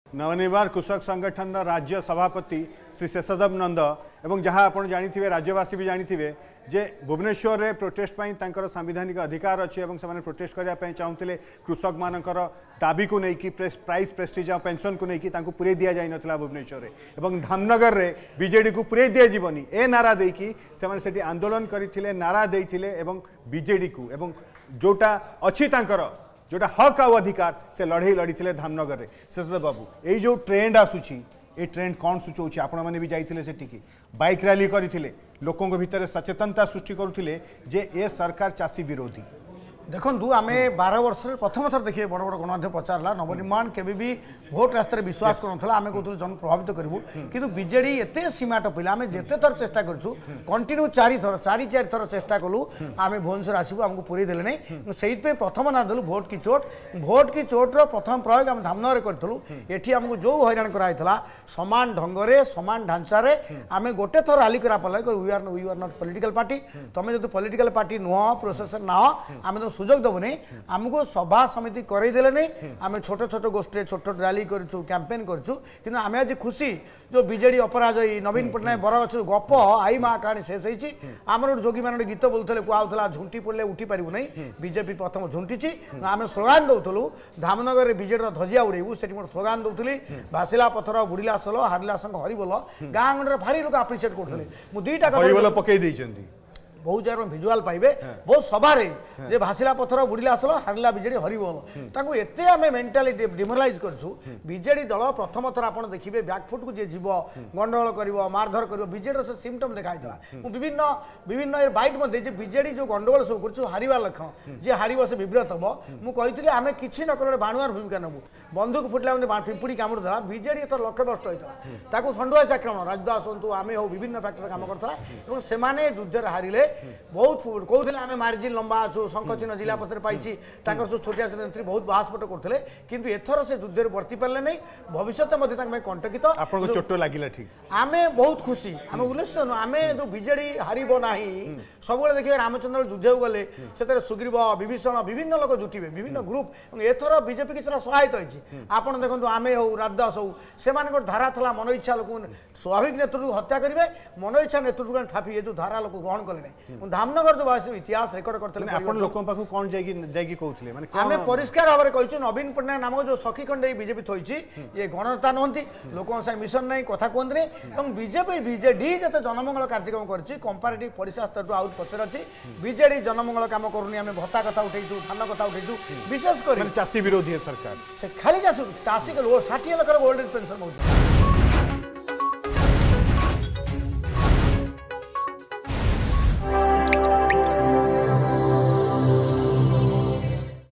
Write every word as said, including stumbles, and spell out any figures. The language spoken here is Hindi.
नवनिर्माण कृषक संगठन राज्य सभापति श्री शेषदेव नंद एवं जहाँ आप जानी राज्यवासी भी जानी जे भुवनेश्वर रे प्रोटेस्ट पाई तांकर संवैधानिक अधिकार अच्छी और से प्रोटेस्ट करने चाहूँगे कृषक मानकर दाबी को लेकिन प्राइस प्रेस्टिज पेंशन को लेकिन पूरे दि जाई नथिला भुवनेश्वर रे धामनगर रे बीजेडी को पूरे दि जीवनी ए नारा देकी से आंदोलन करते नारा देते बीजेडी को एवं जोटा अच्छी तांकर जोटा हक आउ अधिकार से लड़े लड़ी धामनगर रे शेषदेव बाबू ये जो ट्रेंड आसूची ये ट्रेंड कौन सूचौछि आपण माने भी जाइथिले सेटिकी बाइक रैली करथिले लोकों भितर सचेतनता सृष्टि करुथिले जे ए सरकार चाषी विरोधी देखु आम बारह वर्ष प्रथम थर देखिए बड़ बड़ गणमाध्यम पचारा नवनिर्माण केबे भी भोट रास्ते विश्वास करूला आम कहूँ जन प्रभावित करूँ कि बीजेडी एत सीमा टपिला आम जिते थर चेष्टा करूँ कंटिन्यू चारि थर चारि चारि थर चेष्टा कलु आम भुवनेश्वर आसबू आमको पूरे देले नहीं से प्रथम ना देलु भोट की चोट भोट की चोट्र प्रथम प्रयोग आम धामनगर करूँ ये आमको जो हईराण कराइला सामान ढंगे सामान ढांचारे आम गोटे थर राली करा we are we are not political party तुम जो पॉलिटिकल पार्टी नुह प्रोसेसन ना आम तो सुजोग दबुनी आमको सभा समिति करदेले नहीं आम छोट छोट गोष्ठी छोट छोट रैली करूँ कैंपेन करूँ कि आम आज खुशी जो बीजेडी अपराजयी नवीन पट्टनायक बरगछ गप आई माँ कहानी शेष होती आमर जोगी मैंने गीत बोलते कहला झुंटी पड़े उठी पारू नहीं बीजेपी प्रथम झुंटी आम स्लोगान दौलू धामनगर में बीजेडी धजिया उड़ेबू से स्लोगान दौली भासिला पथर बुड़िला सोल हारिला संग हरिबोल गाँ गंडे भारी लोग आप्रिशिएट करते मुझे दुईटा पकई बहुत जगह भिजुआल पाइबे बहुत सभारे जे भासिला पथर बुड़िला आसल हारिला बीजेडी हरिबोल ताकू एते आमे मेंटालिटी डिमोरालाइज करछु बीजेडी दल प्रथम थर आपण देखिबे बैकफुट को जे जीव गंडगोल करिवो मारधर करिवो बीजेडी से सिम्पटम देखाइतला विभिन्न विभिन्न बाइट मध्ये जे बीजेडी जो गंडगोल सब करछु हारिवा लक्षण जे हारिबो से विब्रत हबो मु कहितली आमे किछि न करले बाणुआर भूमिका नबु बंदूक फुटला मध्ये पिंपुड़ी कामुर दला बीजेडी तो लक्ष्य नष्ट होइतला ताकू संडुआस आक्रमण राजदास हंतु आमे हो विभिन्न फैक्टर काम करतला एवं सेमाने युद्ध हारिले बहुत कहते आम मार्जिन लंबा अच्छु शंखचिन्ह जिला पत्र पाई सब छोटिया नेत्री बहुत बाहसपट करते किंतु एथर से युद्ध वर्ती पारे नहीं भविष्य कंटकित चोट लगे ठीक आम बहुत खुशी आम उल्लसित नुह आम जो बीजेडी हारब ना सब देखिए रामचंद्र युद्ध गले से सुग्रीव विभीषण विभिन्न लोक जुटे विभिन्न ग्रुप एथर बीजेपी की सहायता होती आपड़ देखो आम हो राजदास हो से धारा था मन इच्छा लोक स्वाभाविक नेतृत्व हत्या करेंगे मन इच्छा नेतृत्व थापी ये जो धारा लोक ग्रहण कले धामनगर जो भाषा इतिहास रेकर्ड करते आपण लोकों पाखु कोन जाई जाई कहउथिले माने आमे परिष्कार भाव में कहिछु नवीन पट्टनायक नाम जो सखी खंडे बीजेपी थोइछि ये गणनेता नहंती लोकों से मिशन नहीं कथा कोंदरे एवं बीजेपी बीजेडी जते जनमंगल कार्यक्रम करछि कंपैरेटिव परिषद स्तर टू आउट पचर अछि बीजेडी जनमंगल काम करूनी आमे भत्ता कथा उठैछु थाना कथा उठैछु विशेष कर चासी विरोधी सरकार से खाली चासी चासी के साठ लाख गोल्डन पेंशन होउछि।